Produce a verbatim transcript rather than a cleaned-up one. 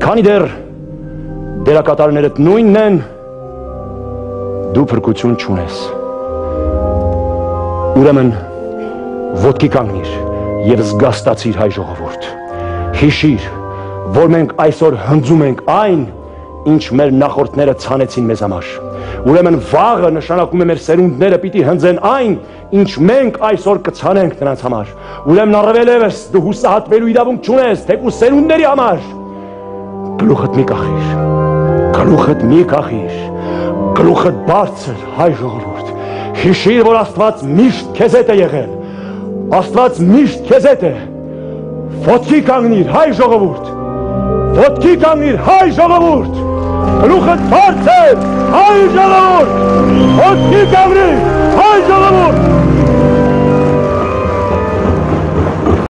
Քանի դեռ դերակատարներդ նույնն են, դու փրկություն չունես։ Ուրեմն ոտքի կանգնիր և զգաստացիր հայ ժողովուրդ։ Հիշիր, որ մենք այսօր հնձում ենք այն, ինչ մեր նախորդները ցանեցին մեզ համար։ Ուրեմն վաղը նշանակում է մեր սերունդները պիտի հնձեն այն, ինչ մենք այսօր կցանենք նրանց համար։ Ուրեմն առավել ևս դու հուսահատվելու իրավունք չունես, թեկուզ սերունդների համար։ Գլուխդ մի կախիր, գլուխդ մի կախիր, գլուխդ բարձր հայ ժողովուրդ։ Հիշիր, որ Աստված միշտ քեզ հետ է եղել։ Աստված միշտ քեզ հետ է։ Ոտքի կանգնիր հայ ժողովուրդ։ Ոտքի կանգնիր հայ ժողովուրդ։ Գլուխդ բարձր հայ ժողովուրդ։ Ոտքի կանգնիր հայ ժողովուրդ։